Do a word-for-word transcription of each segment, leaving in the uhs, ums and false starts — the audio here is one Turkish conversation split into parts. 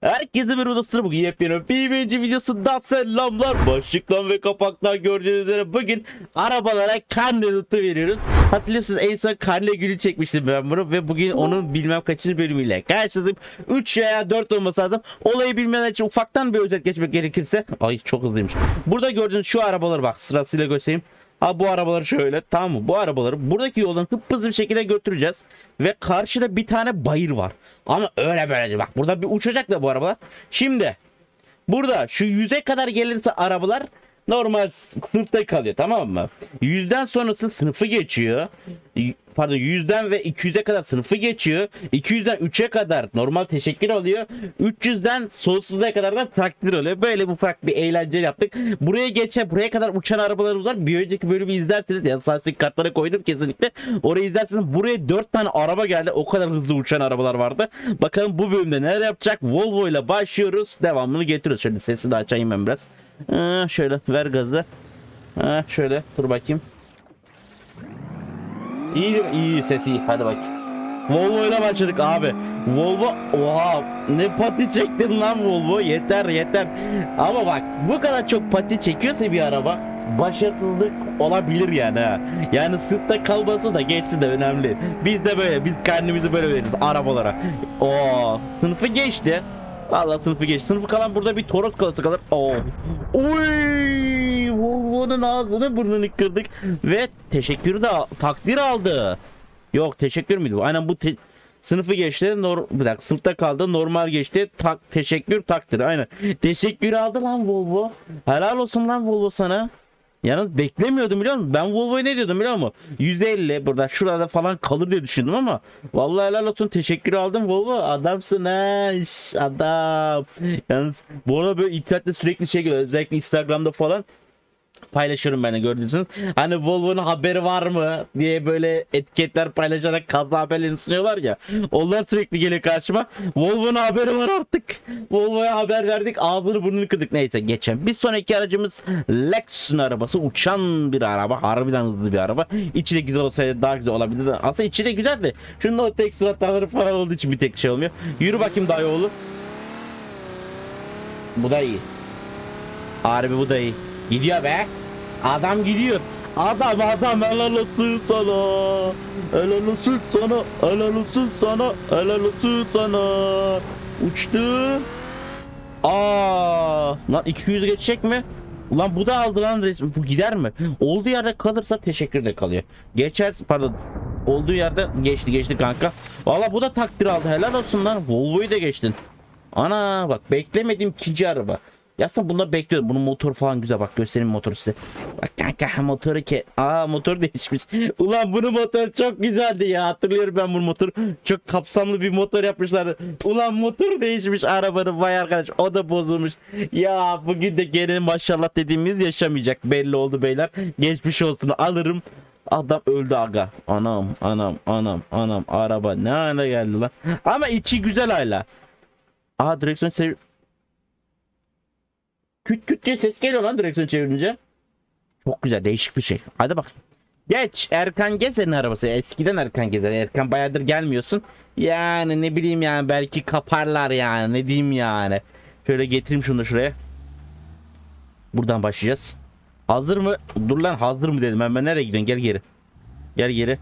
Herkese merhaba dostlarım, bugün yepyeni bir birinci videosundan selamlar. Başlıktan ve kapaktan gördüğünüz üzere bugün arabalara karne notu veriyoruz. Hatırlıyorsunuz, en son karne günü çekmiştim ben bunu ve bugün onun bilmem kaçıncı bölümüyle karşınızdayım. üç veya dört olması lazım. Olayı bilmeyenler için ufaktan bir özet geçmek gerekirse. Ay çok hızlıymış. Burada gördüğünüz şu arabaları bak sırasıyla göstereyim. Ha, bu arabaları şöyle, tamam mı? Bu arabaları buradaki yoldan hızlı bir şekilde götüreceğiz. Ve karşıda bir tane bayır var. Ama öyle böyle değil. Bak burada bir uçacak da bu arabalar. Şimdi burada şu yüze kadar gelirse arabalar normal sınıfta kalıyor, tamam mı? yüzden sonrası sınıfı geçiyor. Pardon, yüzden ve iki yüze kadar sınıfı geçiyor. iki yüzden üçe kadar normal teşekkür alıyor. üç yüzden sonsuzluğa kadar da takdir oluyor. Böyle ufak bir eğlence yaptık. Buraya geçe buraya kadar uçan arabalarımız var. Bir önceki bölümü izlerseniz, yani saçtaki kartlara koydum kesinlikle. Orayı izlerseniz buraya dört tane araba geldi. O kadar hızlı uçan arabalar vardı. Bakalım bu bölümde neler yapacak? Volvo ile başlıyoruz. Devamını getiriyoruz. Şöyle sesi de açayım ben biraz. Ee, şöyle ver gazı. Ee, şöyle dur bakayım. İyi, iyi ses iyi. Hadi bak. Volvo ile başladık abi. Volvo, oha, ne pati çektin lan Volvo. Yeter yeter. Ama bak, bu kadar çok pati çekiyorsa bir araba, başarısızlık olabilir yani ha. Yani sırtta kalması da geçsin de önemli. Biz de böyle, biz kendimizi böyle veririz arabalara. Oo, sınıfı geçti. Vallahi sınıfı geçti. Sınıfı kalan burada bir Toros kalası kalır. Oo. Oy! Volvo'nun ağzını burnunu kırdık ve teşekkür de takdir aldı. Yok, teşekkür müydü bu? Aynen bu te sınıfı geçti. Nor bir dakika, sınıfta kaldı. Normal geçti. Tak teşekkür takdir. Aynen. Teşekkür aldı lan Volvo. Helal olsun lan Volvo sana. Yalnız beklemiyordum, biliyor musun? Ben Volvo'ya ne diyordum biliyor musun? yüzde elli burada şurada falan kalır diye düşündüm ama vallahi helal olsun, teşekkür aldım Volvo. Adamsın ha. Şş, adam. Yalnız bu arada böyle internette sürekli şey geliyor. Özellikle Instagram'da falan paylaşıyorum ben de, gördünüz. Hani Volvo'nun haberi var mı diye böyle etiketler paylaşarak kaza haberlerini sunuyorlar ya. Onlar sürekli geliyor karşıma. Volvo'nun haberi var artık. Volvo'ya haber verdik, ağzını burnunu kırdık. Neyse geçelim. Bir sonraki aracımız Lexus'un arabası. Uçan bir araba. Harbiden hızlı bir araba. İçi de güzel olsaydı daha güzel olabilirdi. Aslında içi de güzel de şunun o tek suratları falan olduğu için bir tek şey olmuyor. Yürü bakayım dayıoğlu. Bu da iyi. Harbi bu da iyi. Gidiyor be. Adam gidiyor. Adam adam helal olsun sana. Helal olsun sana. Helal olsun sana. Helal olsun sana. Uçtu. Aa, lan iki yüz geçecek mi? Ulan bu da aldı lan resmi. Bu gider mi? Olduğu yerde kalırsa teşekkür de kalıyor. Geçer, pardon. Olduğu yerde geçti geçti kanka. Valla bu da takdir aldı. Helal olsun lan. Volvo'yu da geçtin. Ana bak, beklemediğim ikinci araba. Yatsın, bunda bekliyordum. Bunun motoru falan güzel. Bak göstereyim motoru size. Bak kanka, motoru ki. Aa, motor değişmiş. Ulan bunun motoru çok güzeldi ya. Hatırlıyorum ben bunun motoru. Çok kapsamlı bir motor yapmışlardı. Ulan motor değişmiş arabanın, vay arkadaş. O da bozulmuş. Ya bugün de gene maşallah dediğimiz yaşamayacak. Belli oldu beyler. Geçmiş olsun, alırım. Adam öldü aga. Anam anam anam anam. Araba ne hale geldi lan. Ama içi güzel hala. Aha, direksiyon sev... Küt küt diye ses geliyor lan direksiyon çevirince. Çok güzel, değişik bir şey. Hadi bak. Geç Erkan Gezer'in arabası. Eskiden Erkan Gezer. Erkan bayağıdır gelmiyorsun. Yani ne bileyim yani, belki kaparlar yani. Ne diyeyim yani. Şöyle getireyim şunu da şuraya. Buradan başlayacağız. Hazır mı? Dur lan, hazır mı dedim. Ben, ben nereye gidiyorsun? Gel geri. Gel geri.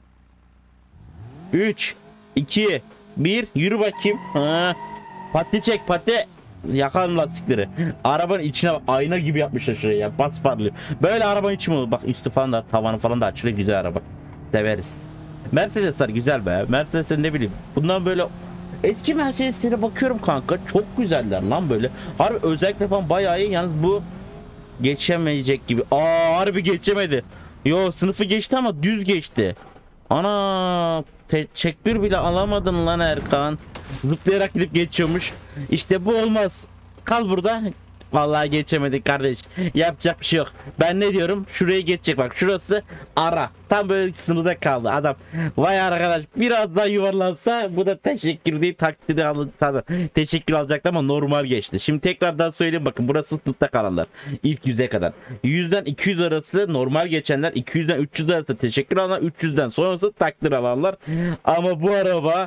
üç iki bir yürü bakayım. Ha. Pati çek pati. Yakalım lastikleri. Arabanın içine ayna gibi yapmışlar şuraya ya. Bas parlıyor. Böyle arabanın içi mi olur? Bak üstü falan da, tavanı falan da açılıyor. Güzel araba. Severiz. Mercedesler güzel be. Mercedes'e ne bileyim. Bundan böyle eski Mercedes'lere bakıyorum kanka. Çok güzeller lan böyle. Harbi özellikle falan bayağı iyi. Yalnız bu geçemeyecek gibi. Aa, harbi geçemedi. Yo, sınıfı geçti ama düz geçti. Ana, teşekkür bile alamadın lan Erkan. Zıplayarak gidip geçiyormuş. İşte bu olmaz. Kal burada. Vallahi geçemedik kardeş. Yapacak bir şey yok. Ben ne diyorum? Şuraya geçecek, bak şurası ara. Tam böyle sınırda kaldı adam. Vay arkadaş, biraz daha yuvarlansa bu da teşekkür değil, takdiri aldı. Teşekkür alacaktı ama normal geçti. Şimdi tekrardan söyleyeyim, bakın burası sınıfta kalanlar. İlk yüze kadar. yüzden iki yüz arası normal geçenler, iki yüzden üç yüz arası teşekkür alanlar, üç yüzden sonrası takdir alanlar. Ama bu araba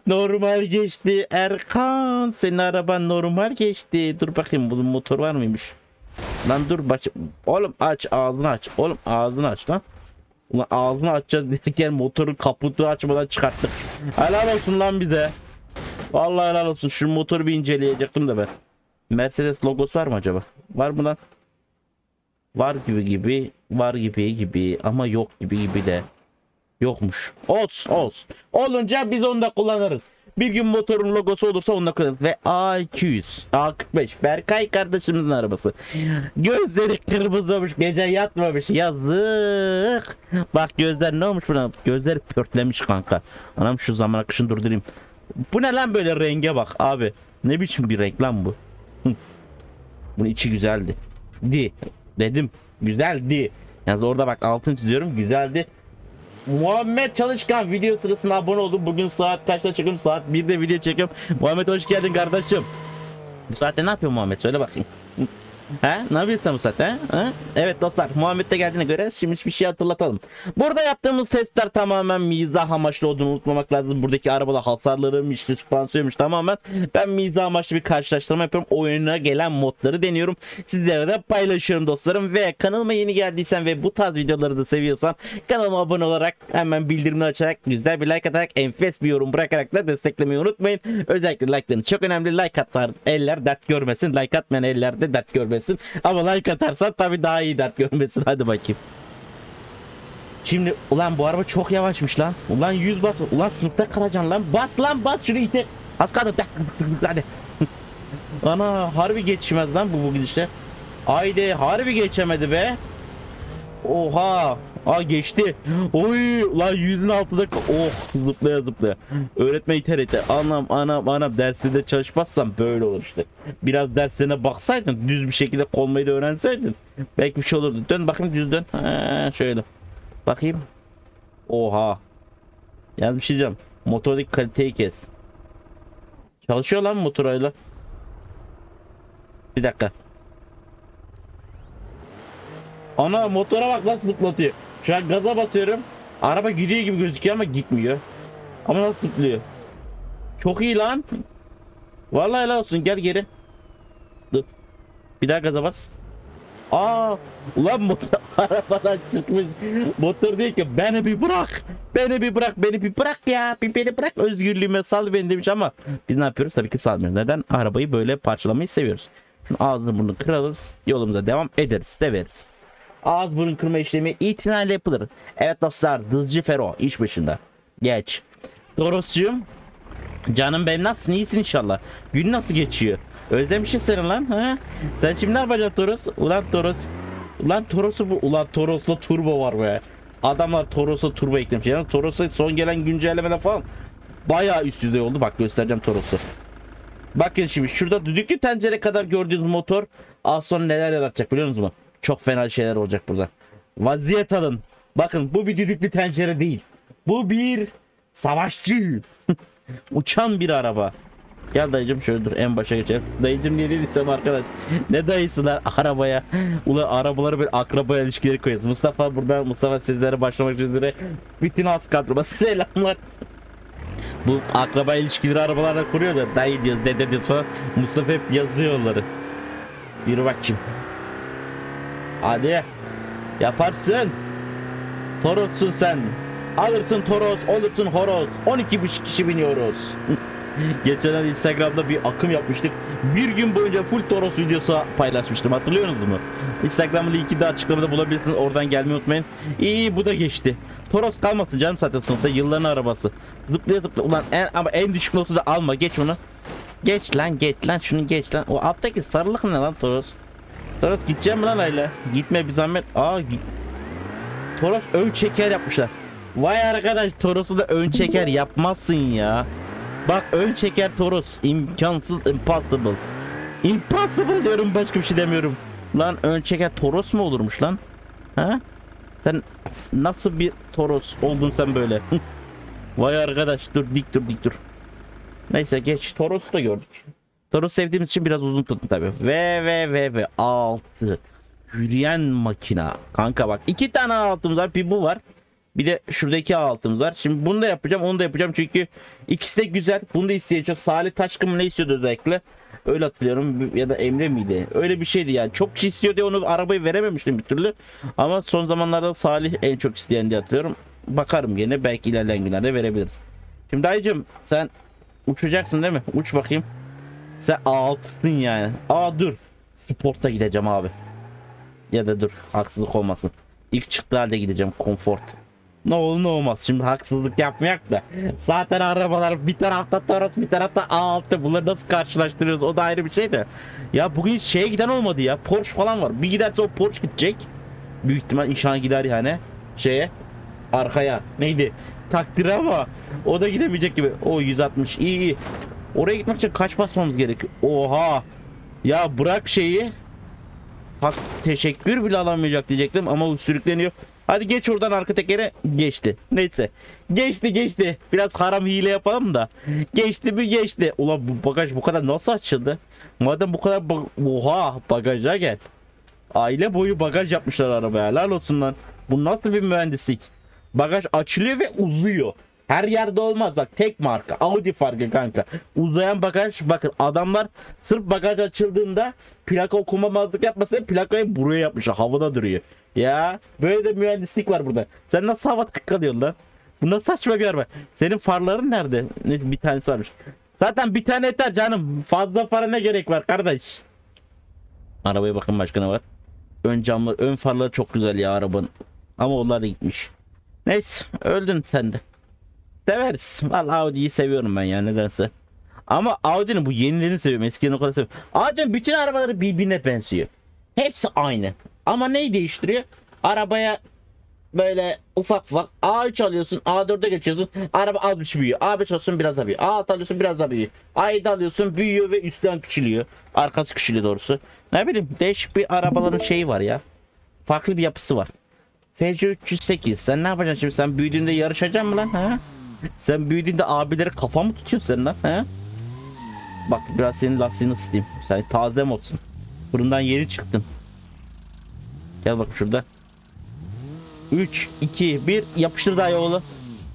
Normal geçti Erkan. Senin araban normal geçti. Dur bakayım bunun motor var mıymış? Lan dur baş... Oğlum aç ağzını aç. Oğlum ağzını aç lan. Ulan ağzını açacağız derken motorun kaputu açmadan çıkarttık. Helal olsun lan bize. Vallahi helal olsun. Şu motoru bir inceleyecektim de ben. Mercedes logosu var mı acaba? Var mı lan? Var gibi gibi. Var gibi gibi. Ama yok gibi gibi de. Yokmuş. Olsun olsun. Olunca biz onu da kullanırız. Bir gün motorun logosu olursa onu da kullanırız. Ve A iki yüz. A kırk beş. Berkay kardeşimizin arabası. Gözleri kırmızı olmuş. Gece yatmamış. Yazık. Bak gözler ne olmuş buna? Gözleri pörtlemiş kanka. Anam şu zaman akışını durdurayım. Bu ne lan böyle renge bak abi. Ne biçim bir renk lan bu? Bunun içi güzeldi. Di. Dedim. Güzeldi. Yani orada bak altını çiziyorum. Güzeldi. Muhammed Çalışkan video sırasına abone oldum. Bugün saat kaçta çıkıyorum? Saat birde video çekiyorum. Muhammed hoş geldin kardeşim. Bu saatte ne yapıyor Muhammed? Söyle bakayım. He? Ne yapıyorsun bu saatte? He? He? Evet dostlar, Muhammed de geldiğine göre şimdi bir şey hatırlatalım. Burada yaptığımız testler tamamen mizah amaçlı olduğunu unutmamak lazım. Buradaki arabalar hasarlarıymış, süspansiyonmuş tamamen. Ben mizah amaçlı bir karşılaştırma yapıyorum. Oyuna gelen modları deniyorum. Sizlere de paylaşıyorum dostlarım. Ve kanalıma yeni geldiysen ve bu tarz videoları da seviyorsan kanalıma abone olarak hemen bildirimini açarak güzel bir like atarak enfes bir yorum bırakarak da desteklemeyi unutmayın. Özellikle like'ların çok önemli. Like atar eller dert görmesin. Like atmayan eller de dert görmesin. Ama like atarsan tabii daha iyi dert görmesin. Hadi bakayım. Şimdi ulan bu araba çok yavaşmış lan. Ulan yüz bas. Ulan sınıfta kalacaksın lan. Bas lan bas şunu ite. Az kaldı. Hadi. Ana harbi geçmez lan bu bu gidişte. Haydi harbi geçemedi be. Oha. Aa geçti. Oy lan yüzün altında. Oh zıplaya zıplaya. Öğretmen iter iter. Anam anam anam dersinde çalışmazsam böyle olur işte. Biraz derslerine baksaydın düz bir şekilde konmayı da öğrenseydin. Belki bir şey olurdu. Dön bakayım düz dön. Ha, şöyle. Bakayım. Oha. Yalnız bir şey diyeceğim. Motordaki kaliteyi kes. Çalışıyor lan motorayla. Bir dakika. Ana motora bak nasıl zıplatıyor. Şu an gaza basıyorum. Araba gidiyor gibi gözüküyor ama gitmiyor. Ama nasıl zıplıyor. Çok iyi lan. Vallahi helal olsun, gel geri. Dur. Bir daha gaza bas. Aa, ulan motor arabadan çıkmış. Motor diyor ki beni bir bırak. Beni bir bırak. Beni bir bırak ya. Bir beni bırak. Özgürlüğüme sal beni demiş ama biz ne yapıyoruz? Tabii ki salmıyoruz. Neden? Arabayı böyle parçalamayı seviyoruz. Şunu ağzını burnunu kırarız. Yolumuza devam ederiz. Severiz. Ağız burun kırma işlemi itinayla yapılır. Evet dostlar, Dızcı Fero iş başında. Geç. Toros'cum. Canım benim, nasılsın? İyisin inşallah. Gün nasıl geçiyor? Özlemişsin seni lan. Ha? Sen şimdi ne yapacaksın Toros? Ulan Toros. Ulan Toros'u bu. Ulan Toros'ta turbo var be. Adamlar Toros'a turbo eklemiş. Yani Toros'a son gelen güncellemeler falan bayağı üst düzey oldu. Bak göstereceğim Toros'u. Bakın şimdi şurada düdüklü tencere kadar gördüğünüz motor az sonra neler yaratacak biliyor musunuz? Çok fena şeyler olacak burada. Vaziyet alın. Bakın bu bir düdüklü tencere değil. Bu bir savaşçı. Uçan bir araba. Gel dayıcım şöyle dur en başa geçelim. Dayıcım niye dediysem arkadaş. Ne dayısı lan arabaya. Ulan arabaları böyle akrabaya ilişkileri koyuyoruz. Mustafa burada, Mustafa sizlere başlamak üzere. Bütün az kadroma selamlar. Bu akraba ilişkileri arabalarla kuruyoruz ya. Dayı diyoruz, dede diyoruz sonra Mustafa hep yazıyor onları. Bir bakayım. Hadi. Yaparsın. Toros'sun sen. Alırsın Toros, olursun horoz. on iki kişi biniyoruz. Geçen Instagram'da bir akım yapmıştık. Bir gün boyunca full Toros videosu paylaşmıştım. Hatırlıyorsunuz mu? Instagram'ın linki de açıklamada bulabilirsiniz. Oradan gelmeyi unutmayın. İyi, bu da geçti. Toros kalmasın canım zaten sınıfta. Yılların arabası. Zıplaya zıplaya. Ulan en, ama en düşük notu da alma. Geç onu. Geç lan geç lan. Şunu geç lan. O alttaki sarılık ne lan Toros? Toros gideceğim mi lan öyle? Gitme bir zahmet. Aa git. Toros ön çeker yapmışlar. Vay arkadaş, Toros'u da ön çeker yapmazsın ya. Bak ön çeker Toros. İmkansız, impossible. Impossible diyorum, başka bir şey demiyorum. Lan ön çeker Toros mu olurmuş lan? Ha? Sen nasıl bir Toros oldun sen böyle? Vay arkadaş, dur dik dur dik dur. Neyse geç, Toros'u da gördük. Toros sevdiğimiz için biraz uzun tuttum tabi. Ve ve ve ve altı. Yürüyen makina. Kanka bak iki tane altımız var, bir bu var. Bir de şuradaki A altımız var. Şimdi bunu da yapacağım, onu da yapacağım çünkü ikisi de güzel. Bunu da isteyeceğim. Salih Taşkın mı ne istiyordu özellikle? Öyle hatırlıyorum, ya da Emre miydi? Öyle bir şeydi yani. Çok kişi istiyor diye onu arabayı verememiştim bir türlü. Ama son zamanlarda Salih en çok isteyen diye hatırlıyorum. Bakarım gene, belki ilerleyen günlerde verebiliriz. Şimdi dayıcım sen uçacaksın değil mi? Uç bakayım. Sen A altısın yani. Aa dur. Sport'a gideceğim abi. Ya da dur, haksızlık olmasın. İlk çıktığı halde gideceğim, Comfort. Ne olur ne olmaz. Şimdi haksızlık yapmayak da. Zaten arabalar bir tarafta Toros, bir tarafta A altı. Bunları nasıl karşılaştırıyoruz? O da ayrı bir şey de. Ya bugün şeye giden olmadı ya. Porsche falan var. Bir giderse o Porsche gidecek. Büyük ihtimal inşallah gider yani. Şeye. Arkaya. Neydi? Takdire ama. O da gidemeyecek gibi. O yüz altmış. İyi iyi. Oraya gitmek için kaç basmamız gerekiyor? Oha. Ya bırak şeyi. Bak teşekkür bile alamayacak diyecektim ama sürükleniyor. Hadi geç oradan, arka tekere geçti. Neyse. Geçti geçti. Biraz haram hile yapalım da. Geçti mi geçti. Ulan bu bagaj bu kadar nasıl açıldı? Madem bu kadar bag oha, bagaja gel. Aile boyu bagaj yapmışlar arabaya. Helal olsun lan. Bu nasıl bir mühendislik? Bagaj açılıyor ve uzuyor. Her yerde olmaz, bak tek marka Audi farkı kanka. Uzayan bagaj, bakın adamlar sırf bagaj açıldığında plaka okumamazlık yapmasa plakayı buraya yapmışlar, havada duruyor. Ya böyle de mühendislik var burada. Sen nasıl havada kalıyorsun lan? Bu nasıl saçma bir araba? Senin farların nerede? Neyse, bir tanesi varmış. Zaten bir tane yeter canım. Fazla fara ne gerek var kardeş? Arabaya bakın, başka ne var? Ön camlar, ön farları çok güzel ya arabanın. Ama onlar da gitmiş. Neyse, öldün sen de. Severiz. Vallahi Audi'yi seviyorum ben ya, nedense. Ama Audi'nin bu yenilerini seviyorum. Eskilerini o kadar seviyorum. Audi'nin bütün arabaları birbirine benziyor. Hepsi aynı. Ama neyi değiştiriyor? Arabaya böyle ufak ufak A üç alıyorsun, A dört'e geçiyorsun, araba az bir şey büyüyor. A beş alıyorsun, biraz daha büyüyor. A altı alıyorsun, biraz daha büyüyor. A yedi alıyorsun, büyüyor ve üstten küçülüyor. Arkası küçülüyor doğrusu. Ne bileyim, değişik bir arabaların şeyi var ya. Farklı bir yapısı var. F C üç yüz sekiz. Sen ne yapacaksın şimdi? Sen büyüdüğünde yarışacaksın mı lan? Ha? Sen büyüdüğünde abileri kafa mı tutuyorsun sen lan? Ha? Bak biraz senin lastiğini ısıtayım. Sen taze mi olsun? Fırından yeni çıktın. Gel bak şurada. üç, iki, bir yapıştır daha oğlu.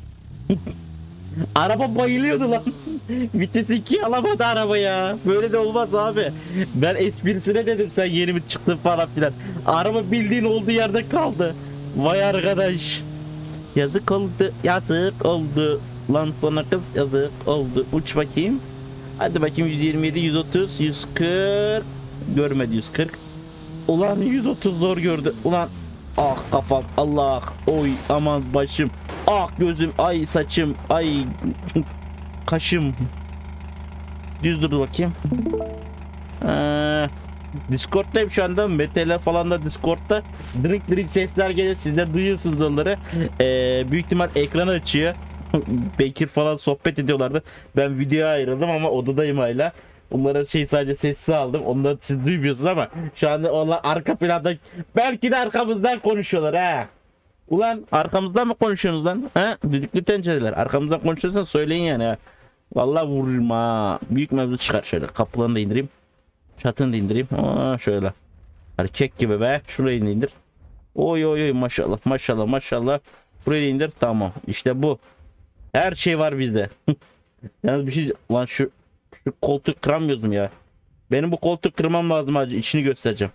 Araba bayılıyordu lan. Vitesi iki alamadı araba ya. Böyle de olmaz abi. Ben esprisine dedim sen yeni mi çıktın falan filan. Araba bildiğin olduğu yerde kaldı. Vay arkadaş. Yazık oldu. Yazık oldu. Lan sana kız yazık oldu. Uç bakayım. Hadi bakayım, yüz yirmi yedi, yüz otuz, yüz kırk. Görmedi yüz kırk. Ulan yüz otuz zor gördü. Ulan ah kafam, Allah, oy aman başım, ah gözüm, ay saçım, ay kaşım. Düz dur bakayım. Ee, Discord'dayım şu anda. Mete'ler falan da Discord'da. Drink drink sesler geliyor. Siz de duyuyorsunuz onları. Ee, büyük ihtimal ekranı açıyor. Bekir falan sohbet ediyorlardı. Ben videoya ayrıldım ama odadayım hala. Onların şey sadece sessiz aldım. Onları siz duymuyorsunuz ama şu anda onlar arka planda, belki de arkamızdan konuşuyorlar ha. Ulan arkamızdan mı konuşuyorsunuz lan? Ha? Düdüklü tencereler. Arkamızdan konuşuyorsan söyleyin yani ha. Vallahi vururum ha. Büyük mevzu çıkar şöyle. Kapılarını da indireyim. Çatını da indireyim. Aa, şöyle. Erkek gibi be. Şurayı indir. Oy oy oy, maşallah maşallah maşallah. Burayı indir. Tamam. İşte bu. Her şey var bizde. Yalnız bir şey. Lan şu Şu koltuk kıramıyordum ya. Benim bu koltuk kırmam lazım hacı. İçini göstereceğim.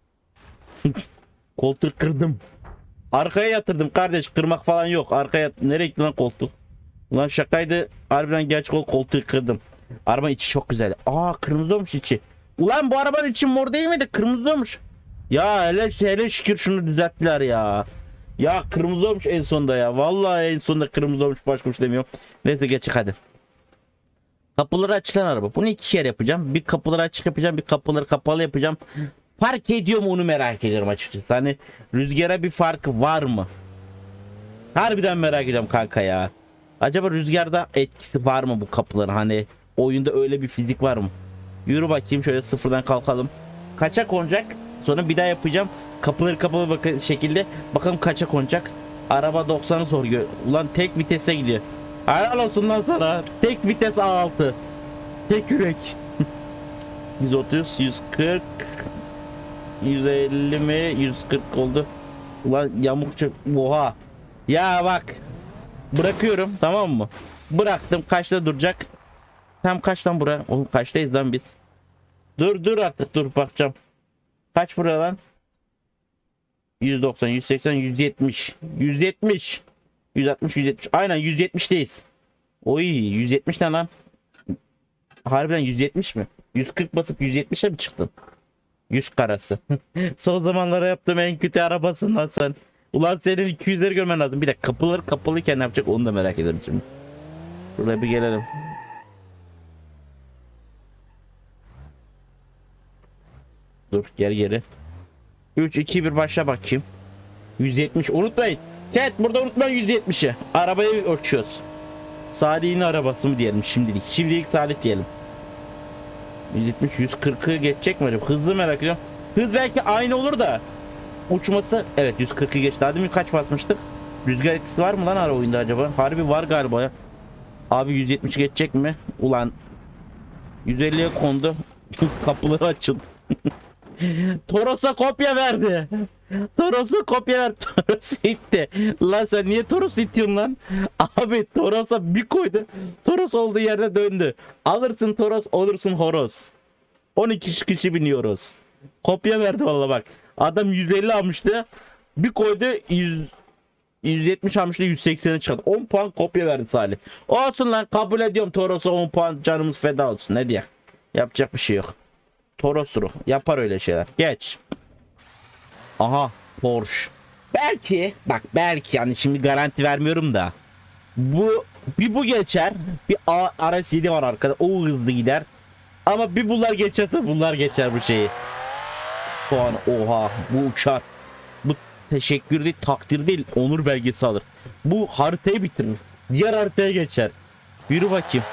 Koltuk kırdım. Arkaya yatırdım kardeş. Kırmak falan yok. Arkaya. Nereye gitti lan koltuk? Ulan şakaydı. Harbiden gerçek ol, koltuğu kırdım. Arabanın içi çok güzel. Aa, kırmızı olmuş içi. Ulan bu arabanın içi mor değil miydi? Kırmızı olmuş. Ya hele, hele şükür şunu düzelttiler ya. Ya kırmızı olmuş en sonunda ya. Vallahi en sonunda kırmızı olmuş, başka bir şey demiyorum. Neyse geçik hadi. Kapıları açılan araba. Bunu iki yer yapacağım. Bir kapıları açık yapacağım. Bir kapıları kapalı yapacağım. Fark ediyor mu onu merak ediyorum açıkçası. Hani rüzgara bir farkı var mı? Harbiden merak ediyorum kanka ya. Acaba rüzgarda etkisi var mı bu kapıların? Hani oyunda öyle bir fizik var mı? Yürü bakayım, şöyle sıfırdan kalkalım. Kaça konacak? Sonra bir daha yapacağım. Kapıları kapalı bakın şekilde. Bakalım kaça konacak. Araba doksanı soruyor. Ulan tek vitese gidiyor. Helal olsun lan sana. Tek vites A altı. Tek yürek. yüz otuz, yüz kırk, yüz elli mi? yüz kırk oldu. Ulan yamukça. Oha. Ya bak. Bırakıyorum, tamam mı? Bıraktım, kaçta duracak? Tam kaçtan buraya? Oğlum kaçtayız lan biz? Dur dur artık, dur bakacağım. Kaç buraya lan? yüz doksan, yüz seksen, yüz yetmiş. yüz yetmiş. yüz altmış, yüz yetmiş. Aynen yüz yetmişteyiz. Oy, yüz yetmiş ne lan? Harbiden yüz yetmiş mi? yüz kırk basıp yüz yetmişe mi çıktın? yüz karası. Son zamanlara yaptığım en kötü arabasın lan sen. Ulan senin iki yüzleri görmen lazım. Bir de kapıları kapalıyken ne yapacak onu da merak ederim şimdi. Buraya bir gelelim. Dur, geri geri. üç iki bir başla bakayım. yüz yetmiş unutmayın. Chat burada unutmayın yüz yetmişi. Arabayı ölçüyoruz. Salih'in arabası mı diyelim şimdilik. Şimdilik Salih diyelim. yüz yetmiş yüz kırkı geçecek mi acaba? Hızlı merak ediyorum. Hız belki aynı olur da. Uçması evet yüz kırkı geçti. Daha demin kaç basmıştık? Rüzgar etkisi var mı lan ara oyunda acaba? Harbi var galiba ya. Abi yüz yetmiş geçecek mi? Ulan yüz elliye kondu. Kapıları açıldı. Toros'a kopya verdi. Toros'a kopya verdi. Toros itti. Lan sen niye Toros itiyorsun lan? Abi Toros'a bir koydu. Toros olduğu yerde döndü. Alırsın Toros, olursun horoz. on iki kişi biniyoruz. Kopya verdi vallahi bak. Adam yüz elli almıştı. Bir koydu yüz, yüz yetmiş almıştı, yüz seksene çıkardı. on puan kopya verdi Salih. Olsun lan, kabul ediyorum Toros'a on puan, canımız feda olsun. Ne diye? Yapacak bir şey yok. Toros'u yapar öyle şeyler. Geç. Aha Porsche. Belki bak, belki yani şimdi garanti vermiyorum da. Bu bir bu geçer. Bir R S yedi var arkada. O hızlı gider. Ama bir bunlar geçerse bunlar geçer bu şeyi. Puan oha bu uçar. Bu teşekkür değil, takdir değil, onur belgesi alır. Bu haritayı bitirir. Diğer haritaya geçer. Yürü bakayım.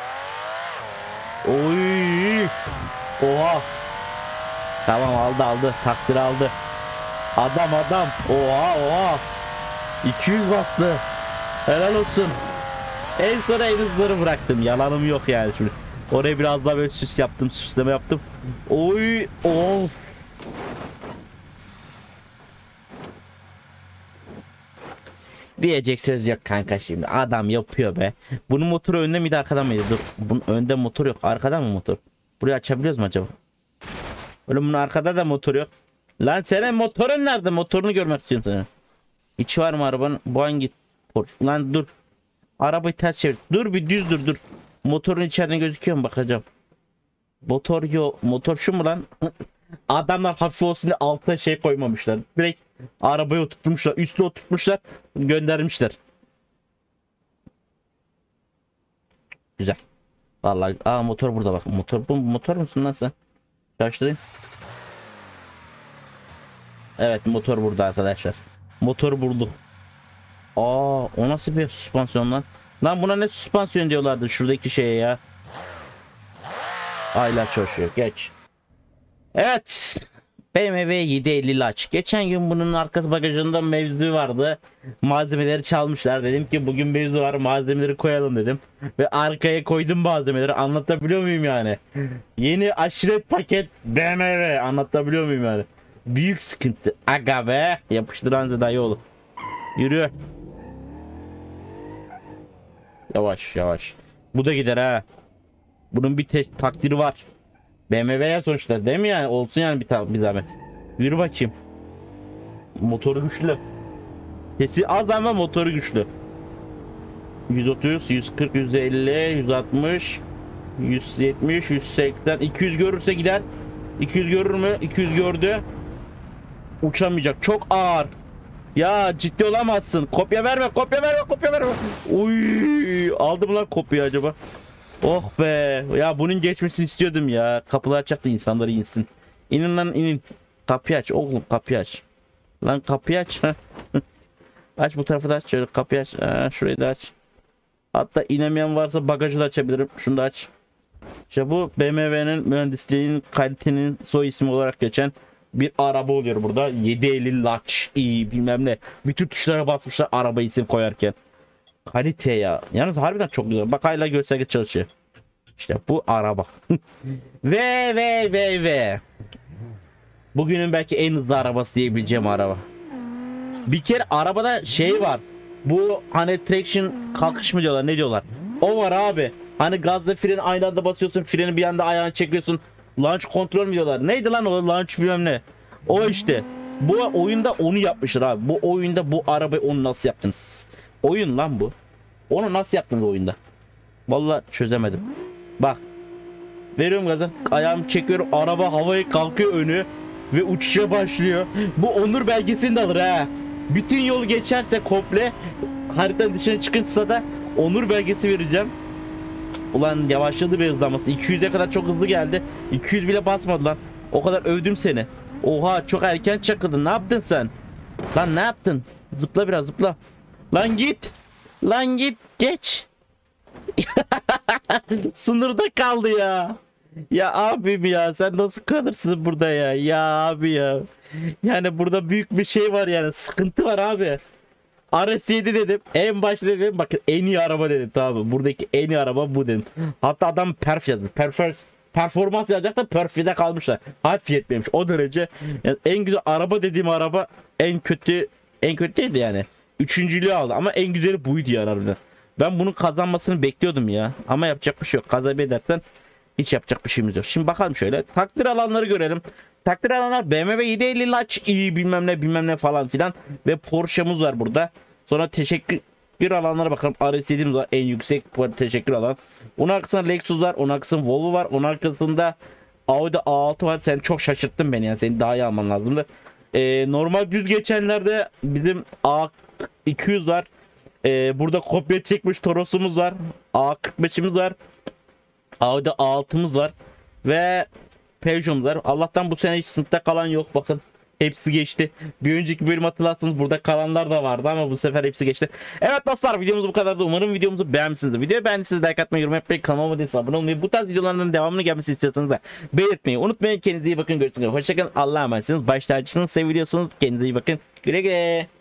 Oy. Oha. Tamam aldı aldı. Takdir aldı. Adam adam. Oha oha. iki yüz bastı. Helal olsun. En sona en hızları bıraktım. Yalanım yok yani şimdi. Oraya biraz daha böyle süs yaptım. Süsleme yaptım. Oy. Of. Diyecek söz yok kanka şimdi. Adam yapıyor be. Bunun motoru önde miydi arkadan mıydı? Dur. Bunun önde motor yok. Arkadan mı motor? Burayı açabiliyoruz mu acaba? Öyle bunun arkada da motor yok. Lan senin motorun nerede? Motorunu görmek istiyorum sana. İçi var mı arabanın? Bu hangi? Lan dur. Arabayı ters çevir. Dur bir düz dur dur. Motorun içeriden gözüküyor mu bakacağım. Motor yok. Motor şu mu lan? Adamlar hafif olsun diye altta şey koymamışlar. Direkt arabayı oturtmuşlar. Üstüne oturtmuşlar. Göndermişler. Güzel. Vallahi aa motor burada bak. Motor bu motor musun lan sen? Çalıştırayım. Evet motor burada arkadaşlar. Motor bulduk. Aa o nasıl bir süspansiyon lan? Lan buna ne süspansiyon diyorlardı şuradaki şeye ya. Aylar çalışıyor. Geç. Evet. B M W yedi elli Laç. Geçen gün bunun arkası bagajında mevzu vardı. Malzemeleri çalmışlar. Dedim ki bugün mevzu var. Malzemeleri koyalım dedim. Ve arkaya koydum malzemeleri. Anlatabiliyor muyum yani? Yeni aşiret paket B M W. Anlatabiliyor muyum yani? Büyük sıkıntı. Aga be. Yapıştıran dayı oğlum. Yürü. Yavaş yavaş. Bu da gider ha. Bunun bir takdiri var. B M W'ye sonuçta değil mi yani? Olsun yani bir, bir zahmet. Yürü bakayım. Motoru güçlü. Sesi az ama motoru güçlü. yüz otuz, yüz kırk, yüz elli, yüz altmış, yüz yetmiş, yüz seksen, iki yüz görürse gider. iki yüz görür mü? iki yüz gördü. Uçamayacak. Çok ağır. Ya ciddi olamazsın. Kopya verme, kopya verme, kopya verme. Uy, aldı mı lan kopya acaba? Oh be. Ya bunun geçmesini istiyordum ya. Kapılar açacaktı, insanları insin. İnin lan inin. Kapıyı aç oğlum, kapıyı aç. Lan kapıyı aç. Aç bu tarafı da aç. Şöyle kapıyı aç. Ha, şurayı da aç. Hatta inemeyen varsa bagajı da açabilirim. Şunu da aç. İşte bu B M W'nin mühendisliğinin kalitenin soy ismi olarak geçen bir araba oluyor burada. yedi elli Laç. İyi bilmem ne. Bütün tuşlara basmışlar araba isim koyarken. Kalite ya. Yalnız harbiden çok güzel. Bak hala gösterge çalışıyor. İşte bu araba. ve ve ve ve. Bugünün belki en hızlı arabası diyebileceğim araba. Bir kere arabada şey var. Bu hani traction kalkış mı diyorlar, ne diyorlar? O var abi. Hani gazla freni aynı anda basıyorsun, freni bir anda ayağını çekiyorsun. Launch kontrol mü diyorlar? Neydi lan o launch bilmem ne. O işte. Bu oyunda onu yapmışlar abi. Bu oyunda bu arabayı onu nasıl yaptınız siz? Oyun lan bu. Onu nasıl yaptınız oyunda? Vallahi çözemedim. Bak. Veriyorum gazı. Ayağımı çekiyorum. Araba havaya kalkıyor önü. Ve uçuşa başlıyor. Bu onur belgesini de alır ha. Bütün yolu geçerse komple, haritanın dışına çıkınca da onur belgesi vereceğim. Ulan yavaşladı bir hızlaması. iki yüze kadar çok hızlı geldi. iki yüz bile basmadı lan. O kadar övdüm seni. Oha çok erken çakıldın. Ne yaptın sen? Lan ne yaptın? Zıpla biraz zıpla. Lan git. Lan git. Geç. Sınırda kaldı ya. Ya abim ya, sen nasıl kalırsın burada ya? Ya abi ya. Yani burada büyük bir şey var yani. Sıkıntı var abi. R S yedi dedim. En başta dedim bakın en iyi araba dedim, tamam mı? Buradaki en iyi araba bu dedim. Hatta adam perf yazmış. Performans, performans yazacak da perfide kalmışlar. Harf yetmemiş o derece. Yani en güzel araba dediğim araba en kötü, en kötü değildi yani. Üçüncülüğü aldı ama en güzeli buydu yani harbiden. Ben bunun kazanmasını bekliyordum ya. Ama yapacak bir şey yok. Kaybedersen hiç yapacak bir şeyimiz yok. Şimdi bakalım şöyle. Takdir alanları görelim. Takdir alanlar B M W yedi elli Laç iyi bilmem ne bilmem ne falan filan. Ve Porsche'muz var burada. Sonra teşekkür alanlara bakalım. R S yedi'miz var. En yüksek teşekkür alan. Onun arkasında Lexus var. Onun arkasında Volvo var. Onun arkasında Audi A altı var. Sen çok şaşırttın beni yani. Seni daha iyi alman lazımdı. Ee, normal düz geçenlerde bizim A iki yüz var. Ee, burada kopya çekmiş Toros'umuz var. A kırk beş'imiz var. Audi A altı'mız var. Ve Peugeot'umuz var. Allah'tan bu sene hiç sınıfta kalan yok. Bakın hepsi geçti. Bir önceki bölüm hatırlarsanız burada kalanlar da vardı ama bu sefer hepsi geçti. Evet dostlar, videomuz bu kadardı. Umarım videomuzu beğenmişsinizdir. Videoyu beğendiyseniz like atmayı, yorum yapmayı, kanalıma abone olmayı, bu tarz videolardan devamını gelmesi istiyorsanız da belirtmeyi unutmayın. Kendinize iyi bakın. Görüşmek üzere. Hoşçakalın. Allah'a emanetsiniz. Baş tacısınız. Seviliyorsunuz. Kendinize iyi bakın. Güle güle.